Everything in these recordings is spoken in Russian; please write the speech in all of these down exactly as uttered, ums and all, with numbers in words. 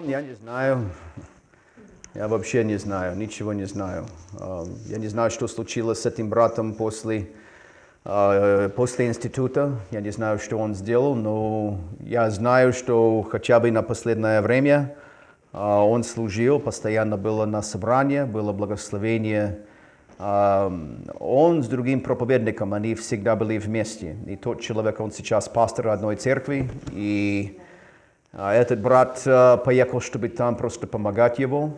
Я не знаю. Я вообще не знаю, ничего не знаю. Я не знаю, что случилось с этим братом после, после института. Я не знаю, что он сделал, но я знаю, что хотя бы на последнее время он служил, постоянно было на собрании, было благословение. Он с другим проповедником, они всегда были вместе. И тот человек, он сейчас пастор одной церкви, и этот брат поехал, чтобы там просто помогать ему.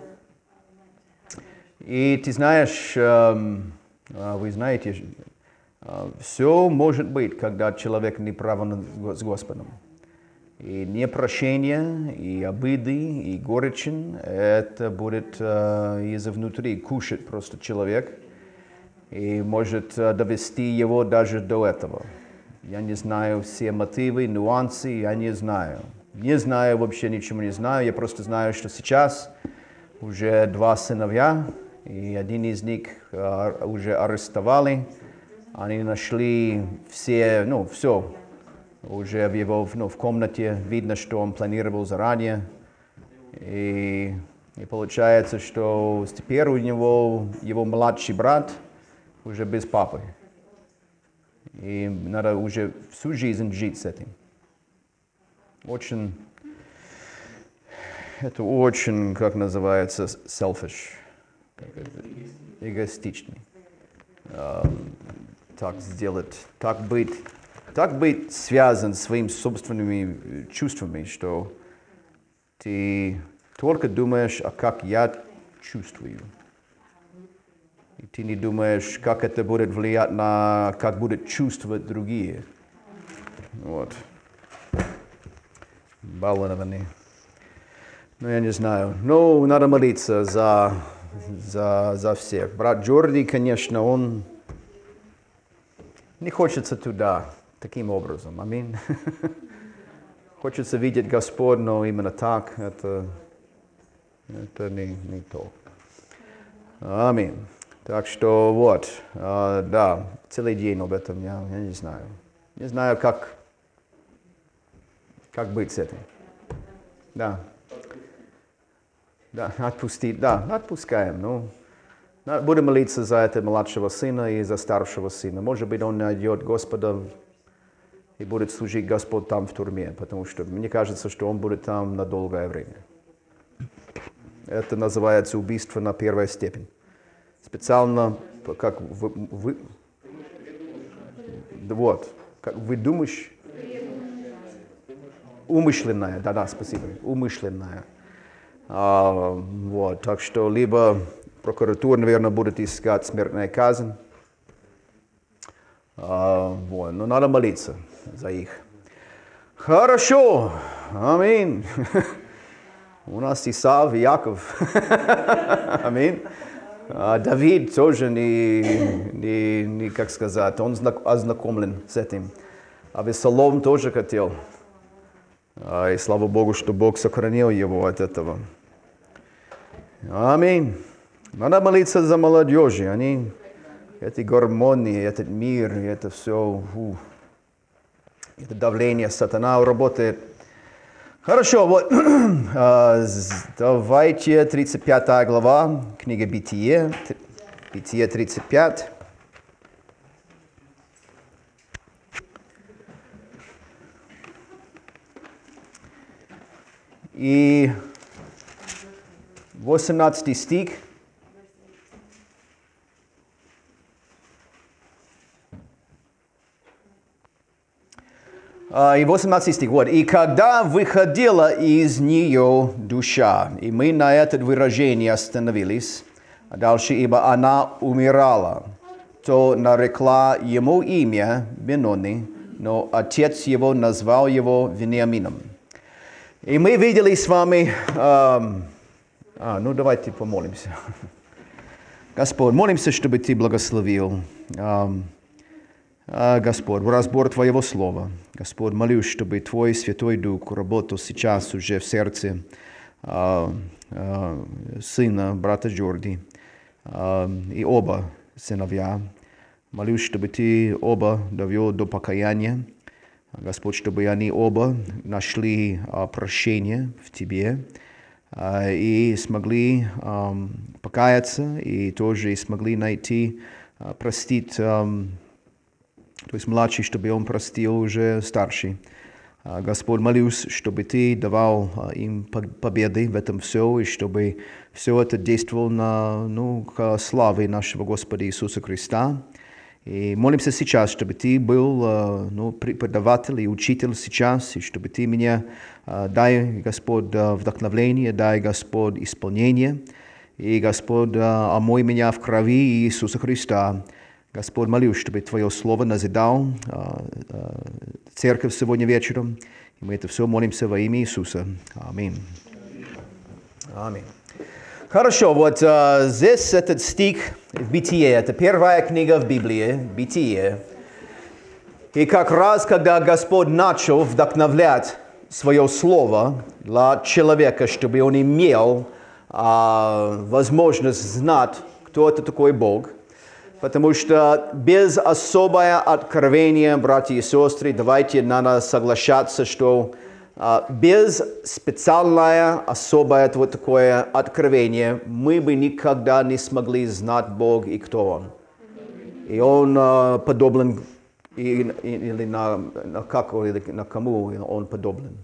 И ты знаешь, вы знаете, все может быть, когда человек неправ с Господом. И непрощение, и обиды, и горечь, это будет из-за внутри кушать просто человек. И может довести его даже до этого. Я не знаю все мотивы, нюансы, я не знаю. Не знаю, вообще ничего не знаю, я просто знаю, что сейчас уже два сыновья, и один из них uh, уже арестовали. Они нашли все, ну, все. Уже в его ну, в комнате видно, что он планировал заранее. И, и получается, что теперь у него его младший брат уже без папы. И надо уже всю жизнь жить с этим. Очень, это очень, как называется, selfish, как это, эгоистичный. Uh, так сделать, так быть, так быть связан с своими собственными чувствами, что ты только думаешь, а как я чувствую. И ты не думаешь, как это будет влиять на, как будут чувствовать другие. Вот. Балованы. Ну, я не знаю. Ну, надо молиться за, за, за всех. Брат Джорди, конечно, он не хочется туда таким образом. Аминь. Хочется видеть Господь, но именно так, это, это не, не то. Аминь. Так что вот, uh, да, целый день об этом, я, я не знаю. Не знаю, как, как быть с этим. Да. Да, отпустить, да, отпускаем. Ну, будем молиться за этого младшего сына и за старшего сына. Может быть, он найдет Господа и будет служить Господь там в тюрьме, потому что мне кажется, что он будет там на долгое время. Это называется убийство на первой степени. Специально, как вы, вы вот, как вы думаешь, умышленное, да-да, спасибо, умышленное. А, вот, так что либо прокуратура, наверное, будет искать смертную казнь, а, вот, но надо молиться за их. Хорошо, аминь. У нас Исав и Яков, аминь. А Давид тоже не, не, не, как сказать, он ознакомлен с этим. А Весолом тоже хотел. А, и слава Богу, что Бог сохранил его от этого. Аминь. Надо молиться за молодежь. Они, эти гормоны, этот мир, это все, фу, это давление сатана работает. Хорошо, вот, давайте тридцать пятая глава, книга Бытие, Бытие тридцать пять. И восемнадцатый стих. И восемнадцатый стих, вот. «И когда выходила из нее душа», и мы на это выражение остановились, а дальше, «ибо она умирала, то нарекла ему имя Бенони, но отец его назвал его Вениамином». И мы видели с вами, эм, а, ну давайте помолимся. Господь, молимся, чтобы Ты благословил, эм, А, Господь, в разбор Твоего Слова. Господь, молюсь, чтобы Твой Святой Дух работал сейчас уже в сердце а, а, сына, брата Джорди, а, и оба сыновья. Молюсь, чтобы Ты оба довел до покаяния. Господь, чтобы они оба нашли а, прощение в Тебе. и смогли покаяться, и тоже смогли найти, простить, то есть младший, чтобы он простил уже старший. Господь, молюсь, чтобы Ты давал им победы в этом все, и чтобы все это действовало на, ну, к славе нашего Господа Иисуса Христа. И молимся сейчас, чтобы Ты был, ну, преподаватель и учитель сейчас, и чтобы Ты меня дай, Господь, вдохновление, дай, Господь, исполнение, и, Господь, омой меня в крови Иисуса Христа. Господь, молюсь, чтобы Твое Слово назидал церковь сегодня вечером. И мы это все молимся во имя Иисуса. Аминь. Аминь. Хорошо, вот uh, здесь этот стих в Бытие, это первая книга в Библии, Бытие. И как раз, когда Господь начал вдохновлять свое Слово для человека, чтобы он имел uh, возможность знать, кто это такой Бог, потому что без особого откровения, братья и сестры, давайте надо соглашаться, что uh, без специального, особое вот такое откровение мы бы никогда не смогли знать Бог и кто Он. И Он uh, подобен, или, или на, на, как, или на кому Он подобен.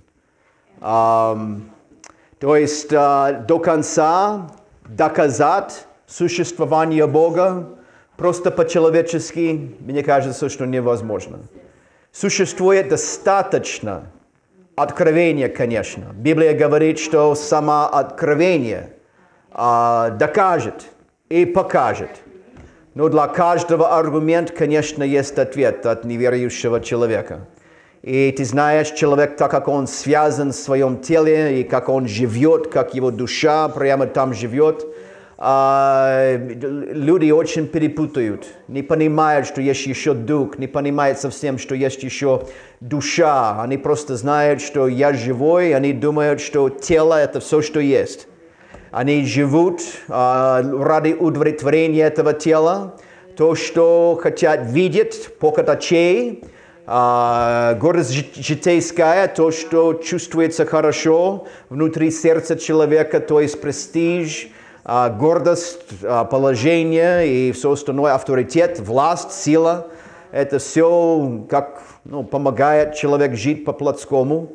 Um, то есть uh, до конца доказать существование Бога просто по-человечески, мне кажется, что невозможно. Существует достаточно откровения, конечно. Библия говорит, что само откровение а, докажет и покажет. Но для каждого аргумента, конечно, есть ответ от неверующего человека. И ты знаешь, человек, так как он связан в своем теле, и как он живет, как его душа прямо там живет, Uh, люди очень перепутают, не понимают, что есть еще дух, не понимают совсем, что есть еще душа. Они просто знают, что я живой, они думают, что тело – это все, что есть. Они живут uh, ради удовлетворения этого тела, то, что хотят видеть, похоть очей, uh, гордость житейская, то, что чувствуется хорошо внутри сердца человека, то есть престиж, Uh, гордость, uh, положение и все остальное, авторитет, власть, сила. Это все, как, ну, помогает человеку жить по-плотскому.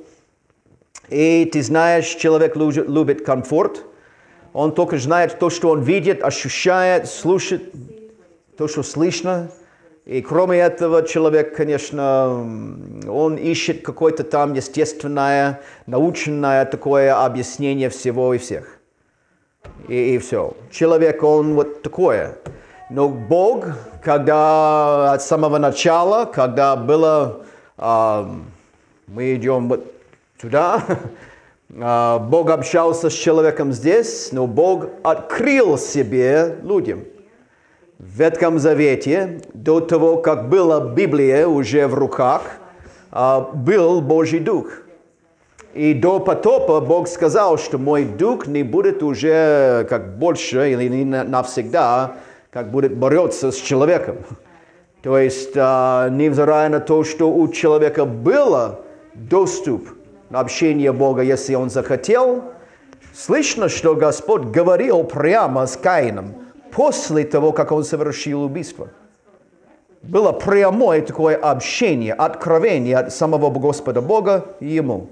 И ты знаешь, человек любит, любит комфорт. Он только знает то, что он видит, ощущает, слушает, то, что слышно. И кроме этого, человек, конечно, он ищет какое-то там естественное, научное такое объяснение всего и всех. И, и все. Человек, он вот такое. Но Бог, когда от самого начала, когда было, э, мы идем вот сюда, э, Бог общался с человеком здесь, но Бог открыл себе людям. В Ветхом Завете, до того, как была Библия уже в руках, э, был Божий Дух. И до потопа Бог сказал, что мой дух не будет уже как больше или не навсегда, как будет бороться с человеком. То есть, невзирая на то, что у человека был доступ на общение Бога, если он захотел, слышно, что Господь говорил прямо с Каином после того, как он совершил убийство. Было прямое такое общение, откровение от самого Господа Бога и ему.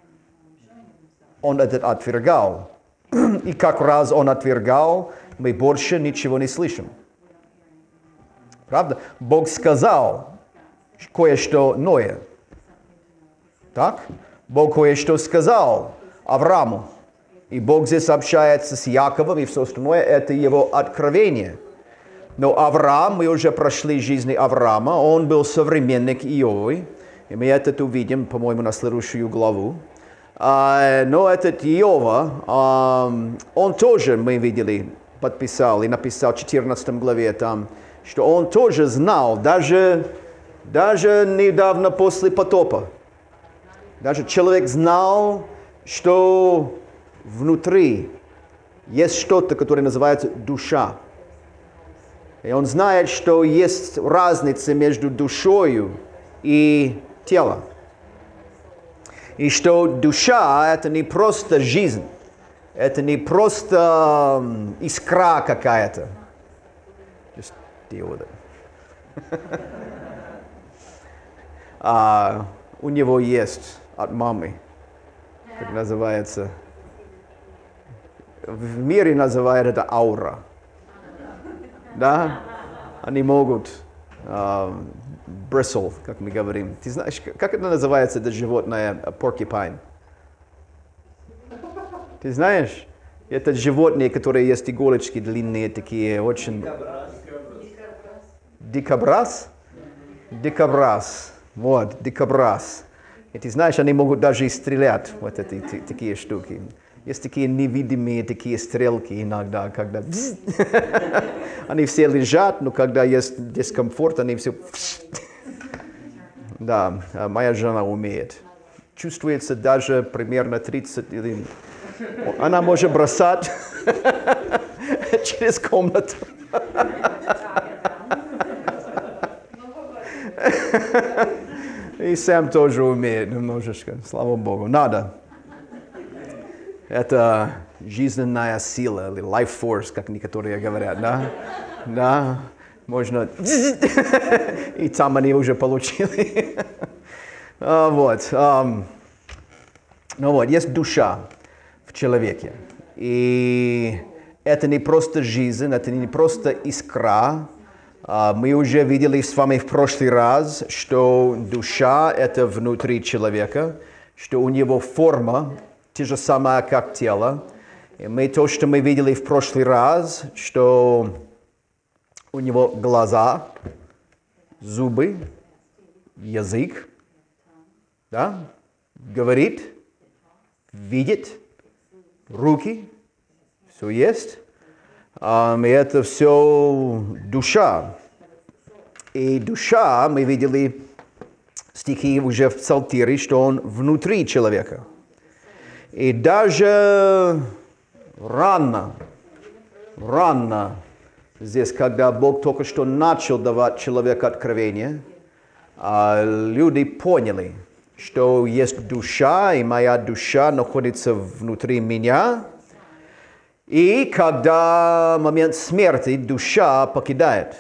Он это отвергал. И как раз он отвергал, мы больше ничего не слышим. Правда? Бог сказал кое-что новое. Так? Бог кое-что сказал Аврааму. И Бог здесь общается с Яковом, и все остальное, это его откровение. Но Авраам, мы уже прошли жизни Авраама, он был современник Иовы. И мы это увидим, по-моему, на следующую главу. Uh, но этот Иова, um, он тоже, мы видели, подписал и написал в четырнадцатой главе там, что он тоже знал, даже, даже недавно после потопа. Даже человек знал, что внутри есть что-то, которое называется душа. И он знает, что есть разница между душою и телом. И что душа – это не просто жизнь. Это не просто искра какая-то. Just deal with it. а, у него есть от мамы, как называется. В мире называют это аура. Да? Они могут uh, bristle, как мы говорим. Ты знаешь, как это называется, это животное, porcupine? Ты знаешь? Это животные, которые есть иголочки длинные, такие очень... Дикобраз? Дикобраз. Вот, дикобраз. И ты знаешь, они могут даже и стрелять, вот эти такие штуки. Есть такие невидимые такие стрелки иногда, когда... Они все лежат, но когда есть дискомфорт, они все... Да, моя жена умеет. Чувствуется даже примерно тридцать... Она может бросать через комнату. И Сэм тоже умеет немножечко, слава Богу. Надо. Это жизненная сила, или life force, как некоторые говорят, да? Да, можно... И там они уже получили. а, вот. Um, ну вот, есть душа в человеке. И это не просто жизнь, это не просто искра. Uh, мы уже видели с вами в прошлый раз, что душа — это внутри человека, что у него форма та же самая, как тело. И мы то, что мы видели в прошлый раз, что у него глаза, зубы, язык, да, говорит, видит, руки, все есть. Um, и это все душа. И душа, мы видели стихи уже в Псалтире, что он внутри человека. И даже рано, рано здесь, когда Бог только что начал давать человеку откровение, люди поняли, что есть душа, и моя душа находится внутри меня. И когда момент смерти душа покидает,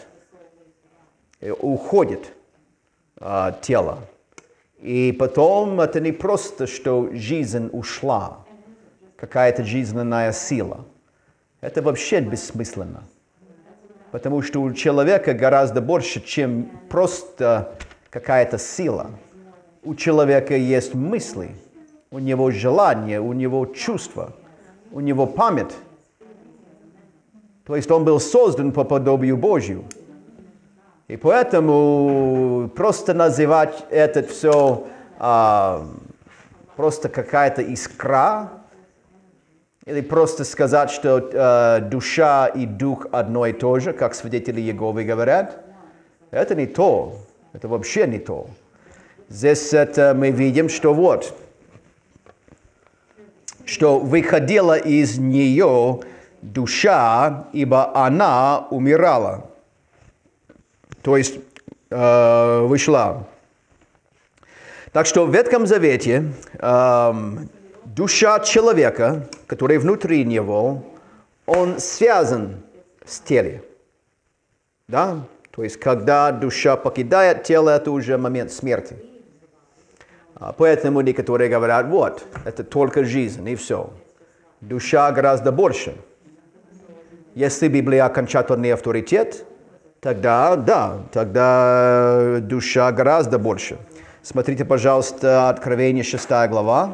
уходит а, тело. И потом это не просто, что жизнь ушла, какая-то жизненная сила. Это вообще бессмысленно. Потому что у человека гораздо больше, чем просто какая-то сила. У человека есть мысли, у него желания, у него чувства, у него память. То есть он был создан по подобию Божью. И поэтому просто называть это все а, просто какая-то искра, или просто сказать, что а, душа и дух одно и то же, как свидетели Иеговы говорят, это не то. Это вообще не то. Здесь это мы видим, что вот, что выходила из нее душа, ибо она умирала. То есть э, вышла. Так что в Ветхом Завете э, душа человека, которая внутри него, он связан с телом. Да? То есть когда душа покидает тело, это уже момент смерти. Поэтому некоторые говорят, вот, это только жизнь и все. Душа гораздо больше. Если Библия окончательный авторитет, тогда да, тогда душа гораздо больше. Смотрите, пожалуйста, Откровение шестая глава.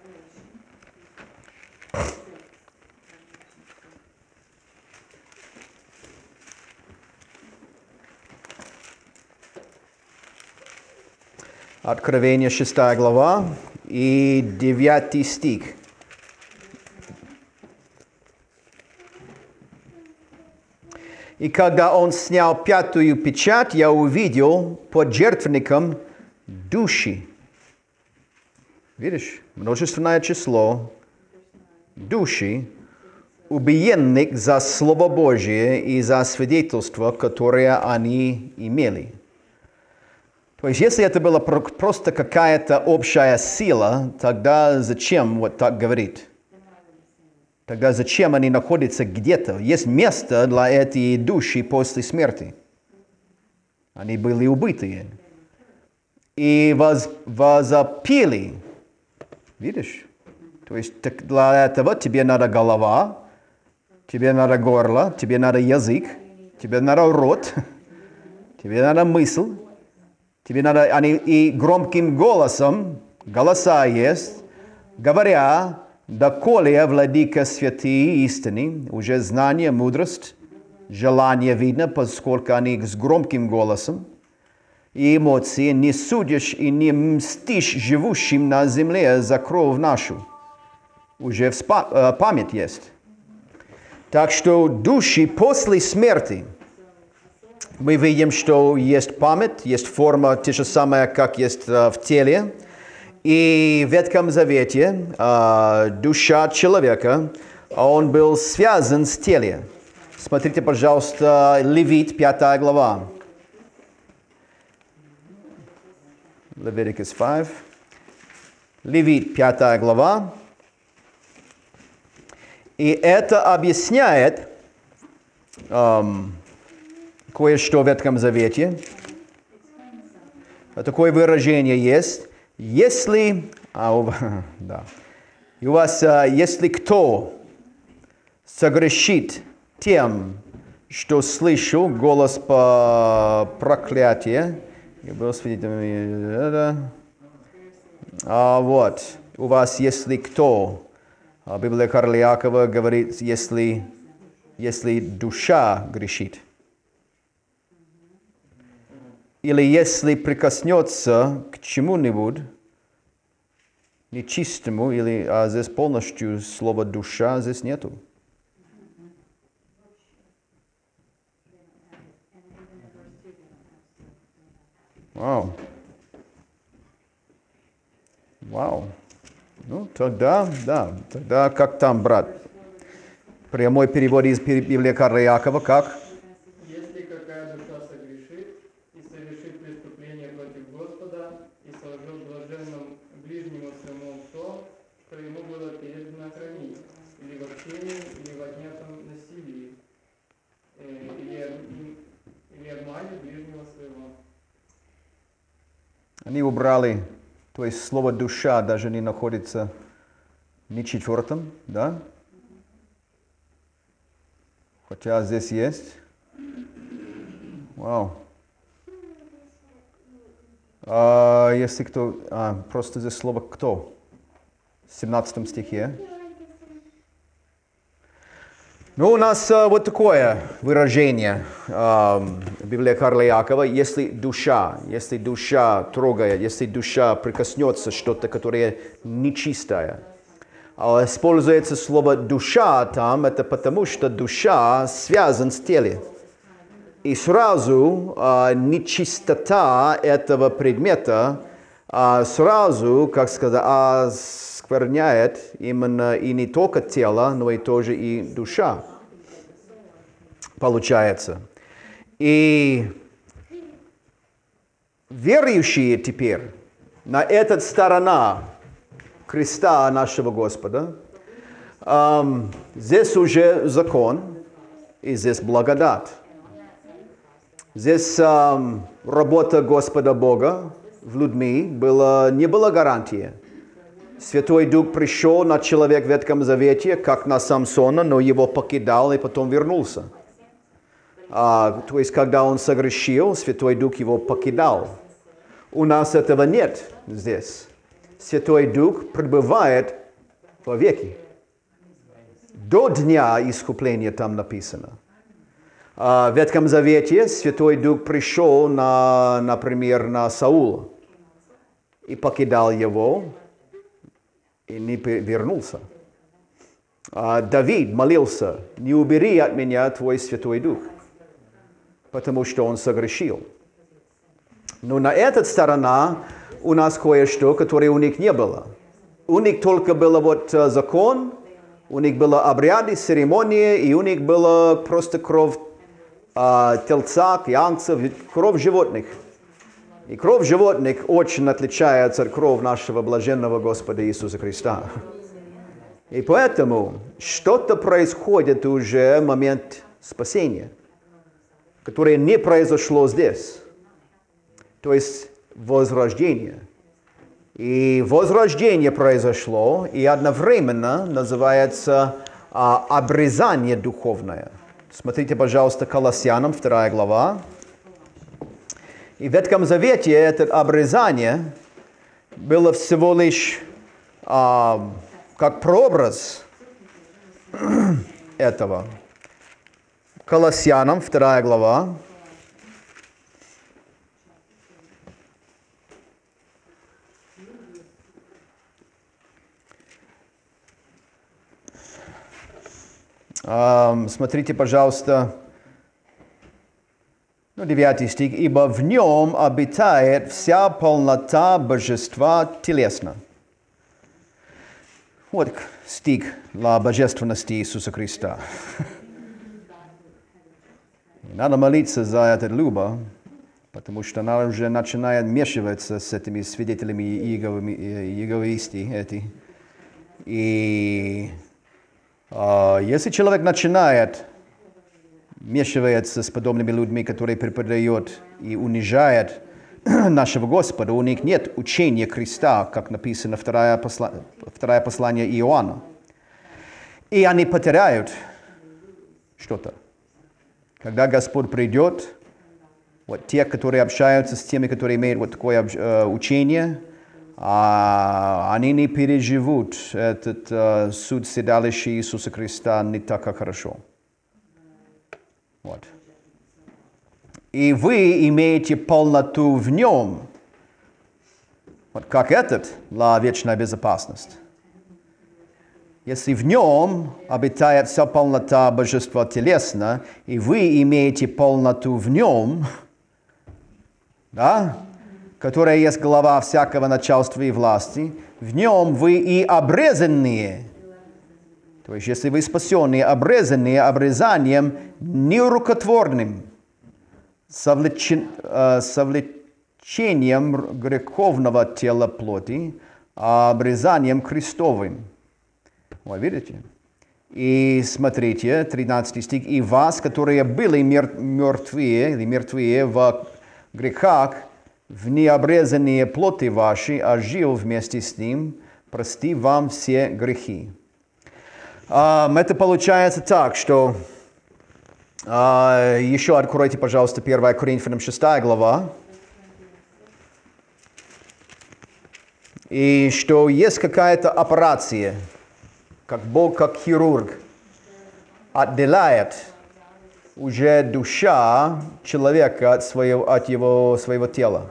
Откровение шестая глава и девятый стих. И когда он снял пятую печать, я увидел под жертвенником души. Видишь, множественное число души, убиенных за Слово Божие и за свидетельство, которое они имели. То есть, если это была просто какая-то общая сила, тогда зачем вот так говорить? Тогда зачем они находятся где-то? Есть место для этой души после смерти. Они были убитые. И воз, возопили. Видишь? То есть так для этого тебе надо голова, тебе надо горло, тебе надо язык, тебе надо рот, тебе надо мысль, тебе надо... Они и громким голосом, голоса есть, говоря, доколе владыка святые истины, уже знание, мудрость, желание видно, поскольку они с громким голосом и эмоции не судишь и не мстишь живущим на земле за кровь нашу. Уже в спа- память есть. Так что души после смерти, мы видим, что есть память, есть форма, те же самые, как есть uh, в теле. И в Ветхом Завете uh, душа человека, он был связан с телом. Смотрите, пожалуйста, Левит, пятая глава. Leviticus пять. Левит, пятая глава. И это объясняет um, кое-что в Ветхом Завете. Такое выражение есть. Если, а, у, да, и у вас, а, если кто согрешит тем, что слышу голос по проклятию, я был свидетелем, а вот, у вас, если кто, Библия Карла Якова говорит, если, если душа грешит. Или если прикоснется к чему-нибудь нечистому, или, а здесь полностью слова «душа» здесь нету. Вау. Вау. Ну, тогда, да, тогда как там, брат? Прямой перевод из Библии Карла Якова, как? Если какая душа согрешит и совершит преступление против Господа и сложил блаженным ближнему своему то, что ему было передано хранить, или в общении, или в отнятом насилии, э, или, или обмане ближнего своего. Они убрали, то есть слово «душа» даже не находится ни четвертом, да? Хотя здесь есть. Вау. А, если кто... А, просто здесь слово «кто» в семнадцатом стихе. Ну, у нас а, вот такое выражение а, Библия Карла Якова. Если душа, если душа трогает, если душа прикоснется что-то, которое нечистое. А, используется слово «душа» там, это потому что душа связана с телом. И сразу а, нечистота этого предмета а, сразу, как сказать, оскверняет именно и не только тело, но и тоже и душа. Получается. И верующие теперь на эту сторону креста нашего Господа, эм, здесь уже закон, и здесь благодать. Здесь эм, работа Господа Бога в людьми была, не была гарантия. Святой Дух пришел на человека в Ветхом Завете, как на Самсона, но его покидал и потом вернулся. А, то есть, когда он согрешил, Святой Дух его покидал. У нас этого нет здесь. Святой Дух пребывает вовеки. До дня искупления там написано. В Ветхом Завете Святой Дух пришел, на, например, на Саула и покидал его, и не вернулся. Давид молился: «Не убери от меня Твой Святой Дух», потому что он согрешил. Но на этой стороне у нас кое-что, которое у них не было. У них только был вот закон, у них были обряды, церемонии, и у них была просто кровь а, тельца, янцев, кровь животных. И кровь животных очень отличается от крови нашего блаженного Господа Иисуса Христа. И поэтому что-то происходит уже в момент спасения, которое не произошло здесь. То есть возрождение. И возрождение произошло, и одновременно называется а, обрезание духовное. Смотрите, пожалуйста, Колоссянам, вторая глава. И в Ветхом Завете это обрезание было всего лишь а, как прообраз этого. Колоссянам, вторая глава. Um, смотрите, пожалуйста, ну, девятый стих. «Ибо в нем обитает вся полнота божества телесно». Вот стих для божественности Иисуса Христа. Надо молиться за это любо, потому что она уже начинает вмешиваться с этими свидетелями иеговисти эти. И Uh, если человек начинает вмешиваться с подобными людьми, которые преподают и унижают нашего Господа, у них нет учения Христа, как написано второе, посла... второе послание Иоанна. И они потеряют что-то. Когда Господь придет, вот те, которые общаются с теми, которые имеют вот такое uh, учение, А они не переживут этот uh, суд седалища Иисуса Христа не так, как хорошо. Вот. И вы имеете полноту в нем, вот как этот, для вечной безопасности. Если в нем обитает вся полнота божества телесно, и вы имеете полноту в нем, да, которая есть глава всякого начальства и власти, в нем вы и обрезанные. То есть, если вы спасенные, обрезанные обрезанием нерукотворным, совлечен, э, совлечением греховного тела плоти, а обрезанием Христовым. Вы видите? И смотрите, тринадцатый стих. «И вас, которые были мертвые, или мертвые в грехах, в необрезанные плоти ваши, ожил вместе с ним, прости вам все грехи». Um, это получается так, что uh, еще откройте, пожалуйста, первое Коринфянам шестая глава. И что есть какая-то операция, как Бог, как хирург, отделяет уже душа человека от своего, от его, своего тела.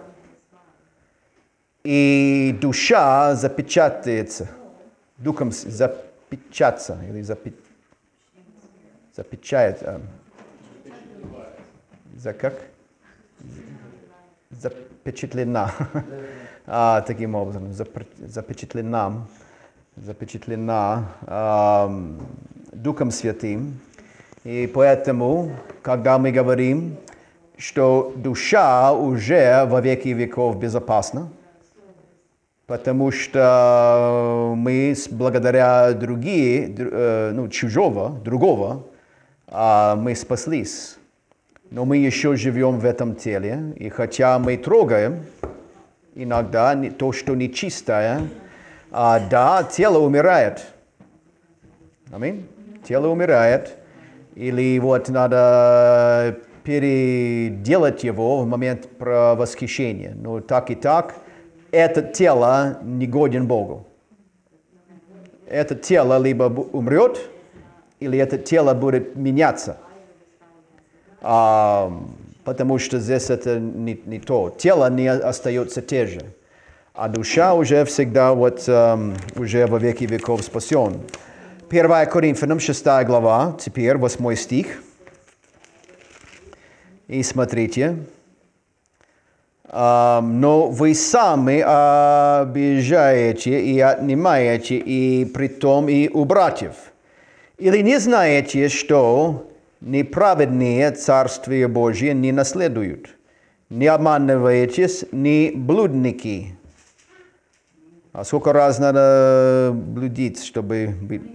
И душа запечатается, духом запечататься, или запи, запечатает, а, за как? Запечатлена, а, таким образом, запечатлена, запечатлена а, Духом Святым. И поэтому, когда мы говорим, что душа уже во веки веков безопасна, потому что мы благодаря другие, ну, чужого, другого, мы спаслись. Но мы еще живем в этом теле, и хотя мы трогаем иногда то, что нечистое, да, тело умирает. Аминь. Тело умирает. Или вот надо переделать его в момент восхищения. Но так и так, это тело не годен Богу. Это тело либо умрет, или это тело будет меняться. А, потому что здесь это не, не то. Тело не остается те же. А душа уже всегда вот, um, уже во веки веков спасен. первое Коринфянам шестая глава, теперь восьмой стих. И смотрите. «Но вы сами обижаете и отнимаете, и притом и у братьев. Или не знаете, что неправедные Царствие Божие не наследуют? Не обманываетесь, не блудники». А сколько раз надо блудить, чтобы быть...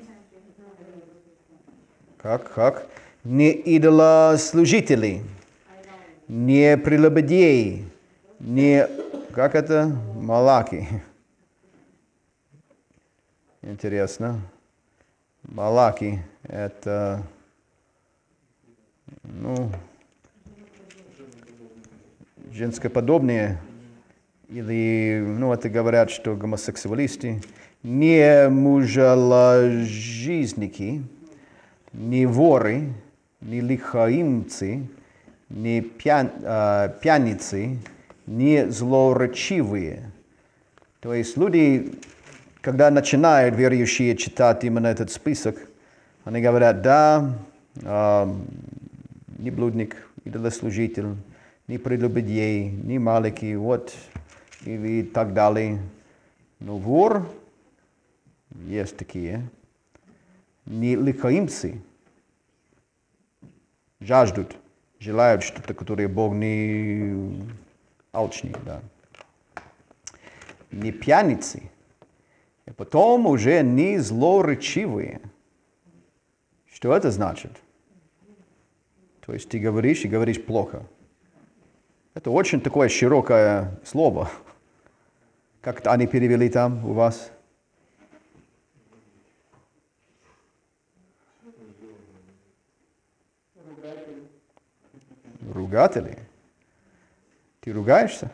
Как? Как? Не идолослужители, не прелюбодеи, не... Как это? Малаки. Интересно. Малаки — это... Ну... женскоподобные. Или, ну, это говорят, что гомосексуалисты. Не мужеложизники, не воры, не лихаимцы, не пьян, э, пьяницы, не злоречивые. То есть люди, когда начинают верующие читать именно этот список, они говорят: да, э, не блудник, идолослужитель, не прелюбодей, не малики, вот, и так далее. Но вор, есть такие, не лихаимцы, жаждут, желают что-то, которое Бог не алчный, да. Не пьяницы, и потом уже не злоречивые. Что это значит? То есть ты говоришь и говоришь плохо. Это очень такое широкое слово. Как они перевели там у вас? Ругатели. Ругатели? Ты ругаешься?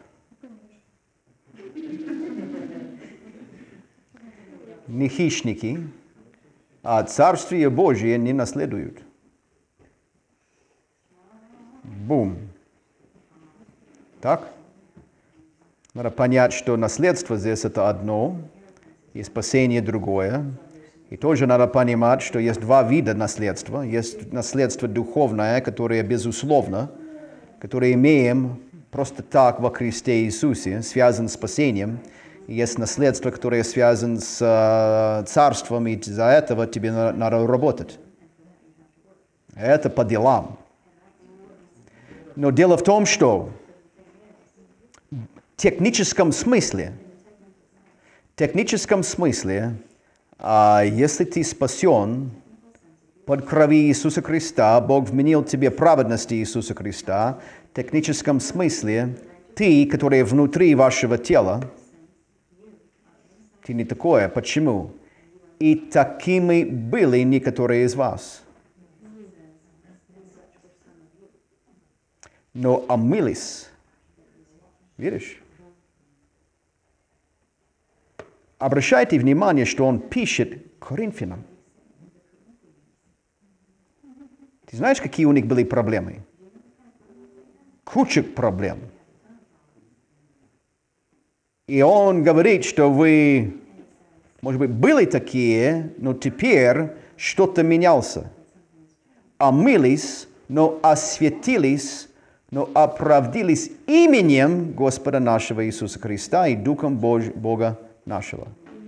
Не хищники, а Царствие Божие не наследуют. Бум. Так? Надо понять, что наследство здесь это одно, и спасение другое. И тоже надо понимать, что есть два вида наследства. Есть наследство духовное, которое безусловно, которое имеем просто так во Христе Иисусе, связано с спасением. И есть наследство, которое связано с uh, царством, и из-за этого тебе надо, надо работать. Это по делам. Но дело в том, что в техническом смысле, в техническом смысле, а, если ты спасен под крови Иисуса Христа, Бог вменил тебе праведность Иисуса Христа, в техническом смысле ты, который внутри вашего тела, ты не такое. Почему? И такими были некоторые из вас. Но омылись. Видишь? Обращайте внимание, что он пишет Коринфянам. Ты знаешь, какие у них были проблемы? Куча проблем. И он говорит, что вы, может быть, были такие, но теперь что-то менялся. Омылись, но осветились, но оправдились именем Господа нашего Иисуса Христа и Духом Бож... Бога нашего.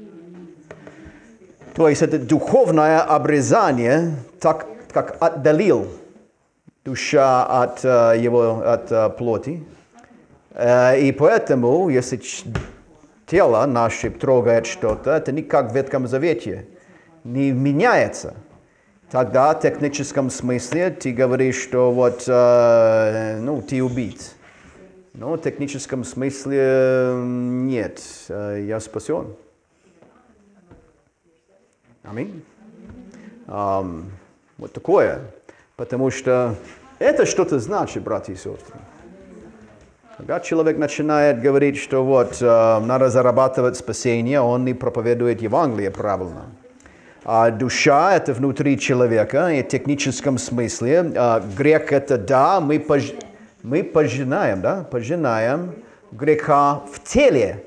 То есть это духовное обрезание, так как отдалил душа от uh, его от uh, плоти. Uh, и поэтому, если тело наше трогает что-то, это не как в Ветхом Завете, не меняется. Тогда в техническом смысле ты говоришь, что вот, uh, ну, ты убит. Но в техническом смысле нет, uh, я спасен. Аминь. Um, вот такое. Потому что это что-то значит, братья и сестры. Когда человек начинает говорить, что вот uh, надо зарабатывать спасение, он не проповедует Евангелие правильно. А душа — это внутри человека, и в техническом смысле uh, грех — это да, мы, пож... мы пожинаем, да, пожинаем греха в теле.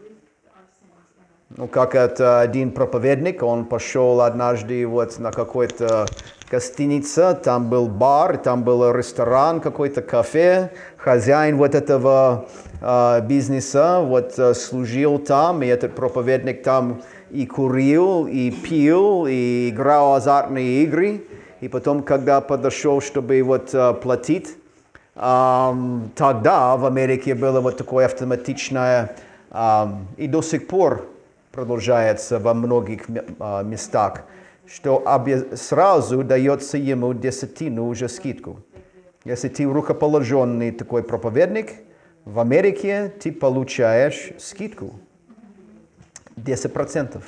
Ну, как это один проповедник, он пошел однажды вот на какой-то гостинице, там был бар, там был ресторан, какой-то кафе, хозяин вот этого э, бизнеса вот э, служил там, и этот проповедник там и курил, и пил, и играл азартные игры, и потом, когда подошел, чтобы вот э, платить, э, тогда в Америке было вот такое автоматичное, э, и до сих пор продолжается во многих местах, что сразу дается ему десятину уже скидку. Если ты рукоположенный такой проповедник, в Америке ты получаешь скидку десять процентов.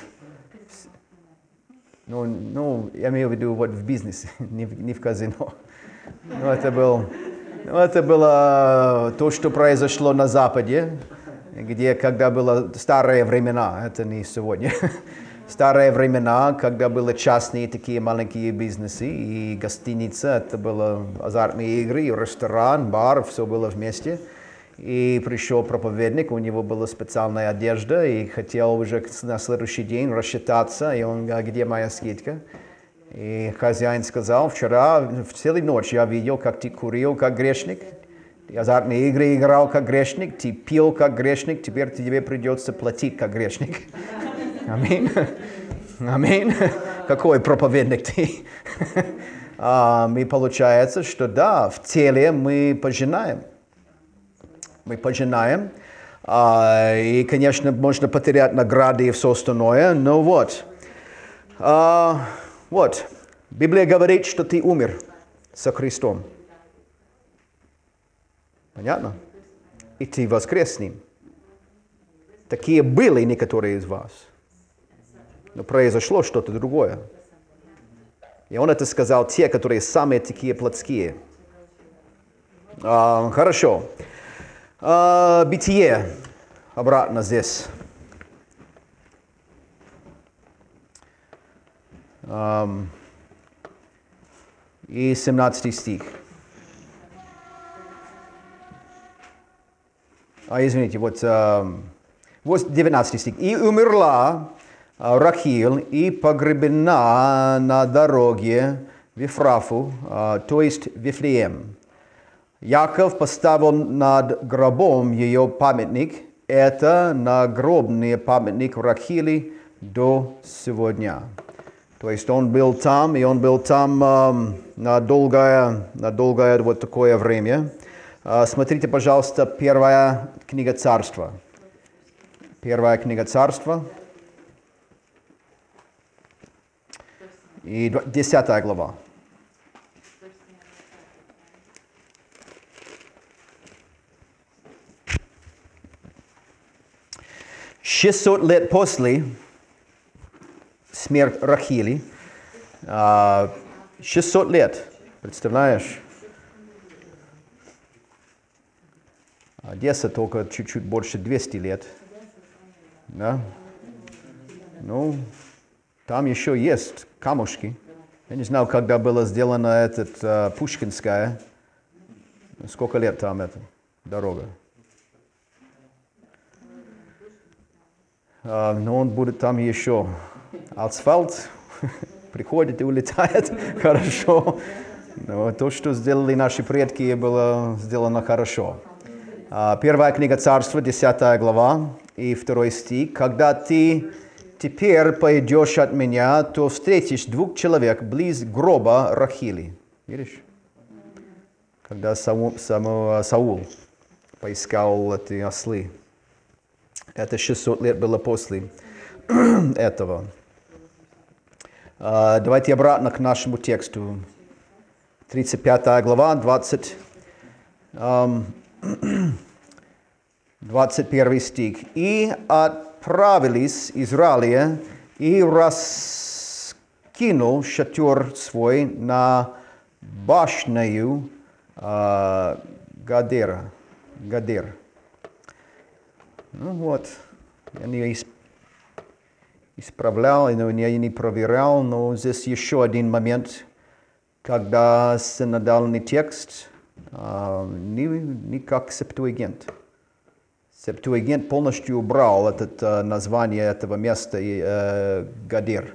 Ну, ну, я имею в виду вот в бизнесе, не в, не в казино. Ну, это, был, ну, это было то, что произошло на Западе, где, когда было старые времена, это не сегодня, старые времена, когда были частные такие маленькие бизнесы, и гостиница, это было азартные игры, ресторан, бар, все было вместе. И пришел проповедник, у него была специальная одежда, и хотел уже на следующий день рассчитаться, и он говорит, где моя скидка? И хозяин сказал, вчера, в целую ночь я видел, как ты курил, как грешник, ты азартные игры играл, как грешник, ты пил, как грешник, теперь тебе придется платить, как грешник. Аминь. Аминь. Какой проповедник ты? И получается, что да, в теле мы пожинаем. Мы пожинаем, а, и, конечно, можно потерять награды и все остальное, но вот, а, вот, Библия говорит, что ты умер со Христом. Понятно? И ты воскрес с Ним. Такие были некоторые из вас, но произошло что-то другое. И Он это сказал те, которые самые такие плотские. А, хорошо. Uh, Бытие, обратно здесь. Um, и семнадцатый стих. А, извините, вот, uh, вот девятнадцатый стих. «И умерла uh, Рахиль, и погребена на дороге в Ефрафу, uh, то есть Вифлеем. Яков поставил над гробом ее памятник. Это нагробный памятник Рахили до сегодня». То есть он был там, и он был там э, на, долгое, на долгое вот такое время. Э, смотрите, пожалуйста, первая книга Царства. Первая книга Царства. И десятая глава. шестьсот лет после смерти Рахили, шестьсот лет, представляешь? Одесса только чуть-чуть больше двухсот лет. Да? Ну, там еще есть камушки. Я не знал, когда было сделано этот uh, Пушкинская. Сколько лет там эта дорога? Uh, но он будет там еще. Асфальт приходит и улетает. Хорошо. Но то, что сделали наши предки, было сделано хорошо. Uh, первая книга Царства, десятая глава и второй стих. «Когда ты теперь пойдешь от меня, то встретишь двух человек близ гроба Рахили». Видишь? Когда Саул, Саул, Саул поискал эти ослы. Это шестьсот лет было после этого. Uh, давайте обратно к нашему тексту. тридцать пятая глава, двадцать, um, двадцать первый стих. «И отправились Израиля, и раскинул шатер свой на башнею uh, Гадера». Гадер. Ну вот, я не исправлял, я не проверял, но здесь еще один момент, когда синодальный текст uh, не, не как Септуагинт. Септуагинт полностью убрал это uh, название этого места, uh, Гадер.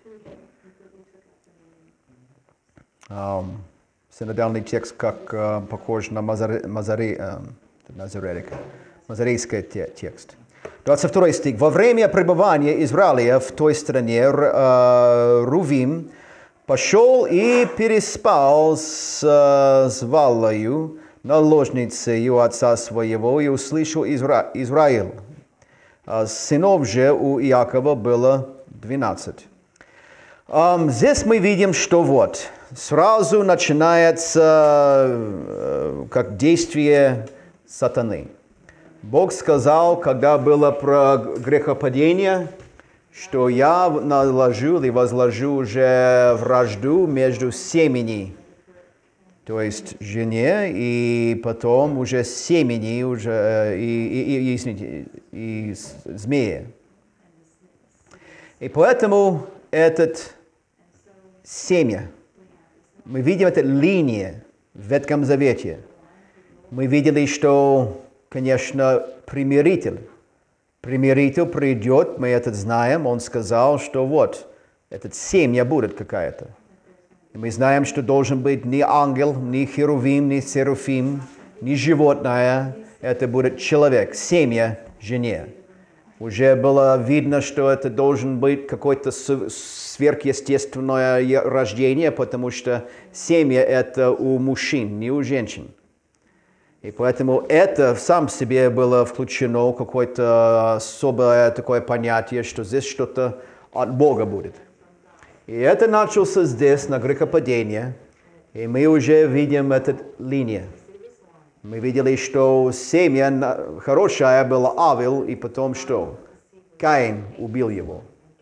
Um, синодальный текст как uh, похож на Мазаре, Мазаре, uh, Назаретика. Мазарейский текст. двадцать второй стих. «Во время пребывания Израиля в той стране uh, Рувим пошел и переспал с, uh, с Валлою, наложницею отца своего, и услышал Изра... Израиль. а сынов же у Иакова было двенадцать. Um, здесь мы видим, что вот, сразу начинается uh, как действие сатаны. Бог сказал, когда было про грехопадение, что я наложил и возложу уже вражду между семени, то есть жене, и потом уже семени, уже, и, и, и, извините, и змея. И поэтому этот семя, мы видим эту линию в Ветхом Завете. Мы видели, что, конечно, примиритель. Примиритель придет, мы это знаем, он сказал, что вот, этот семя будет какая-то. И мы знаем, что должен быть не ангел, не херувим, не серафим, не животное, это будет человек, семя жене. Уже было видно, что это должен быть какое-то сверхъестественное рождение, потому что семя это у мужчин, не у женщин. И поэтому это в сам себе было включено какое-то особое такое понятие, что здесь что-то от Бога будет. И это начался здесь, на грехопадении, и мы уже видим эту линию. Мы видели, что семя хорошее было Авел, и потом что? Каин убил его.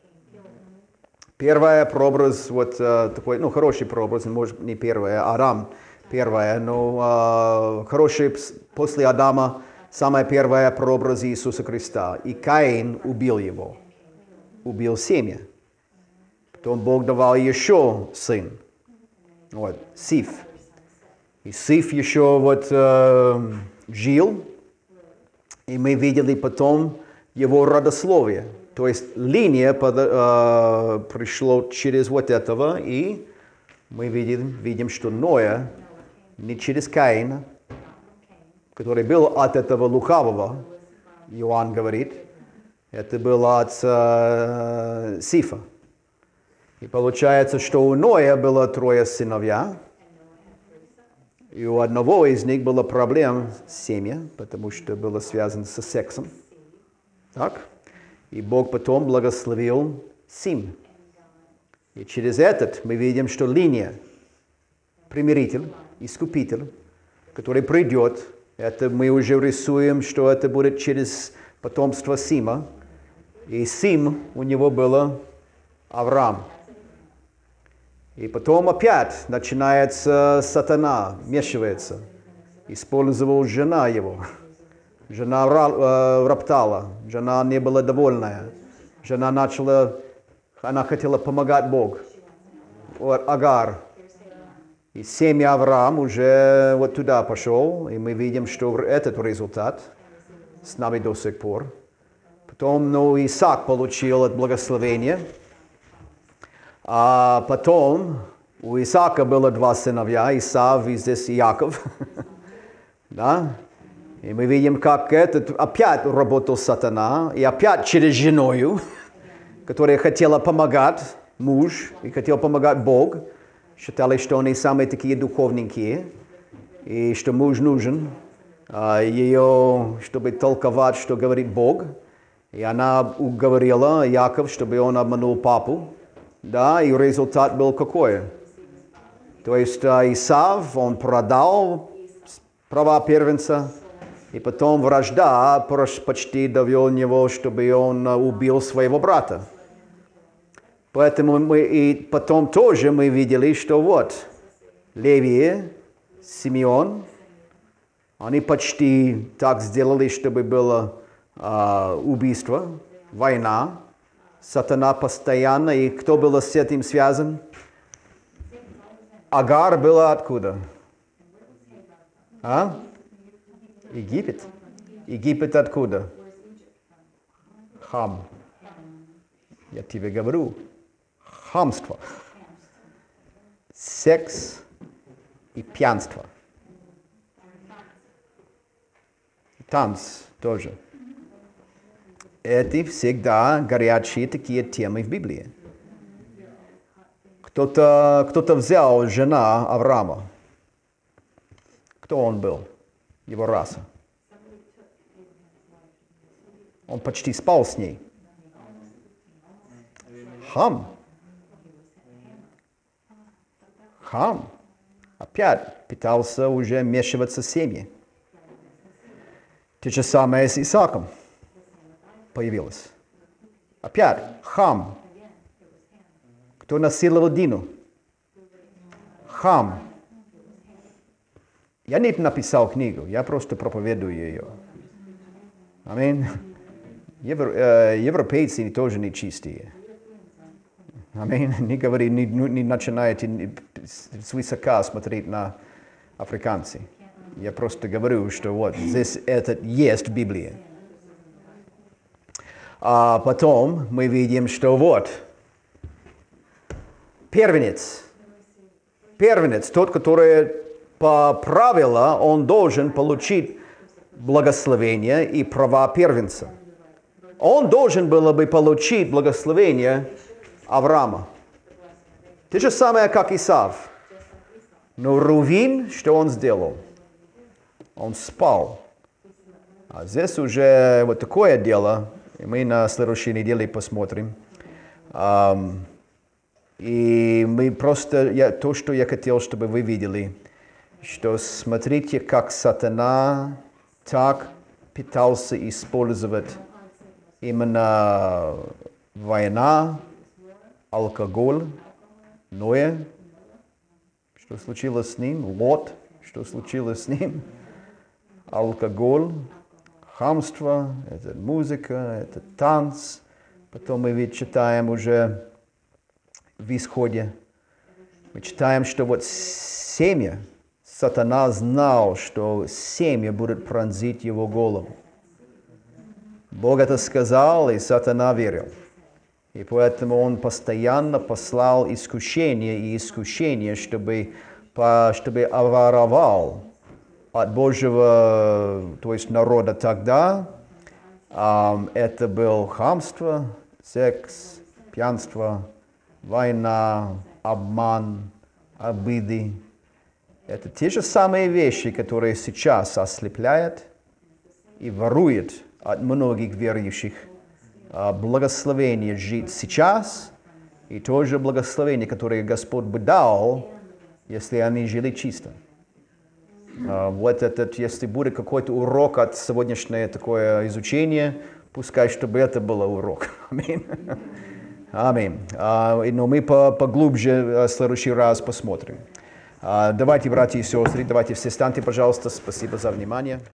Первый прообраз, вот такой, ну, хороший прообраз, может, не первый, Адам первое, но хороший после Адама, самое первое прообраз Иисуса Христа. И Каин убил его, убил семя. Потом Бог давал еще сын, вот, Сиф. И Сиф еще вот э, жил, и мы видели потом его родословие. То есть линия под, э, пришла через вот этого, и мы видим, видим, что Ноя не через Каина, который был от этого лукавого, Иоанн говорит, это было от э, Сифа. И получается, что у Ноя было трое сыновья, и у одного из них была проблема с семьей, потому что было связано со сексом. Так? И Бог потом благословил Сим. И через этот мы видим, что линия, примиритель, искупитель, который придет, это мы уже рисуем, что это будет через потомство Сима. И Сим, у него было Авраам. И потом опять начинается сатана, вмешивается. Использовал жена его. Жена э, роптала, жена не была довольная. Жена начала, она хотела помогать Богу. Вот Агар. И семя Авраам уже вот туда пошел, и мы видим, что этот результат с нами до сих пор. Потом, ну, Исаак получил это благословение. А потом у Исаака было два сыновья, Исав и здесь Иаков. Да? И мы видим, как этот опять работал сатана, и опять через женою, которая хотела помогать муж, и хотел помогать Бог. Считали, что они самые такие духовненькие, и что муж нужен ее, чтобы толковать, что говорит Бог. И она уговорила Иаков, чтобы он обманул папу. Да, и результат был какой? То есть Исав, он продал права первенца, и потом вражда почти довел него, чтобы он убил своего брата. Поэтому мы и потом тоже мы видели, что вот Левий, Симеон, они почти так сделали, чтобы было uh, убийство, война. Сатана постоянно, и кто был с этим связан? Агар была откуда? А? Египет. Египет откуда? Хам. Я тебе говорю. Хамство. Секс и пьянство. Танц тоже. Это всегда горячие такие темы в Библии. Кто-то, кто-то взял жена Авраама. Кто он был? Его раса. Он почти спал с ней. Хам. Хам. Опять пытался уже вмешиваться в семьи. То же самое с Исааком появилось. Опять хам. Кто насиловал Дину? Хам. Я не написал книгу, я просто проповедую ее. Аминь. Европейцы тоже не чистые. Аминь. Не говори, не, не начинайте свысока смотреть на африканцев. Я просто говорю, что вот здесь это есть Библия. А потом мы видим, что вот первенец, первенец, тот, который по правилам, он должен получить благословение и права первенца. Он должен был бы получить благословение Авраама. То же самое, как Исав. Но Рувин, что он сделал? Он спал. А здесь уже вот такое дело. И мы на следующей неделе посмотрим. Um, и мы просто, я, то, что я хотел, чтобы вы видели, что смотрите, как сатана так пытался использовать именно война, алкоголь, Ноя, что случилось с ним, Лот, что случилось с ним, алкоголь, хамство, это музыка, это танц. Потом мы ведь читаем уже в Исходе, мы читаем, что вот семя, сатана знал, что семя будет пронзить его голову. Бог это сказал, и сатана верил. И поэтому он постоянно послал искушение и искушение, чтобы, чтобы воровал от Божьего, то есть народа тогда. Um, это было хамство, секс, пьянство, война, обман, обиды. Это те же самые вещи, которые сейчас ослепляют и воруют от многих верующих благословение жить сейчас и то же благословение, которое Господь бы дал, если они жили чисто. Вот этот, если будет какой-то урок от сегодняшнего такое изучение, пускай, чтобы это было урок. Аминь. Аминь. Но мы поглубже в следующий раз посмотрим. Давайте, братья и сестры, давайте все станьте, пожалуйста. Спасибо за внимание.